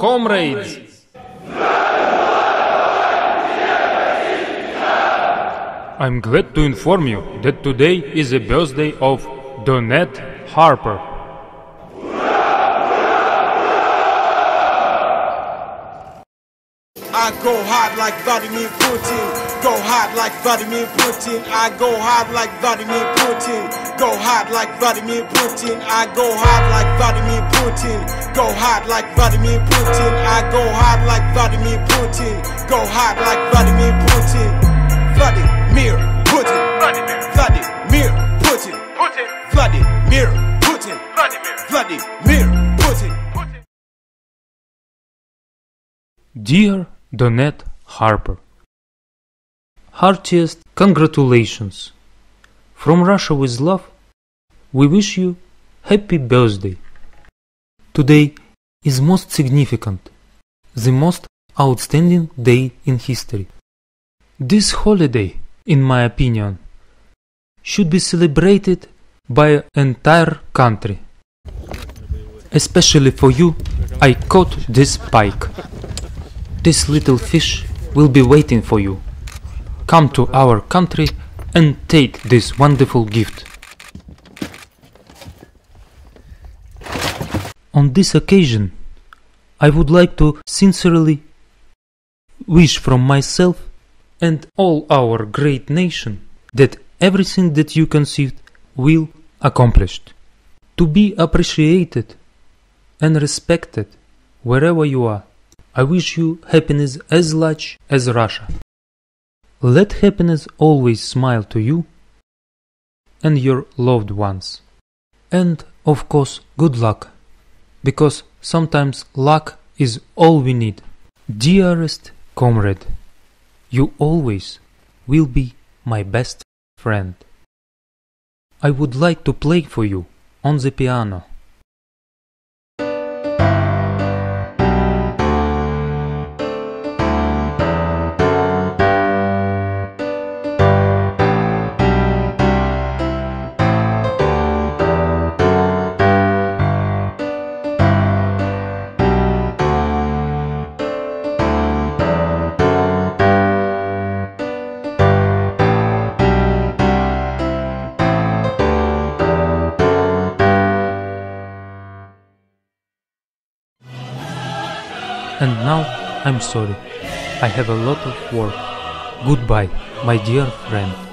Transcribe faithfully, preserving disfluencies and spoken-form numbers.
comrades! I'm glad to inform you that today is the birthday of Donette Harper. I go hard like Vladimir Putin. Go hard like Vladimir Putin. I go hard like Vladimir Putin. Go hard like Vladimir Putin. I go hard like Vladimir Putin. Go hard like Vladimir Putin. I go hard like Vladimir Putin. Go hard like Vladimir Putin. Vladimir Putin. Vladimir Putin. Vladimir Putin. Vladimir Putin. Dear Donette Harper, heartiest congratulations. From Russia with love, we wish you happy birthday. Today is most significant, the most outstanding day in history. This holiday, in my opinion, should be celebrated by an entire country. Especially for you, I caught this pike. This little fish will be waiting for you. Come to our country and take this wonderful gift. On this occasion, I would like to sincerely wish from myself and all our great nation that everything that you conceived will accomplished. To be appreciated and respected wherever you are. I wish you happiness as large as Russia. Let happiness always smile to you and your loved ones. And of course, good luck, because sometimes luck is all we need. Dearest comrade, you always will be my best friend. I would like to play for you on the piano. And now I'm sorry, I have a lot of work. Goodbye, my dear friend.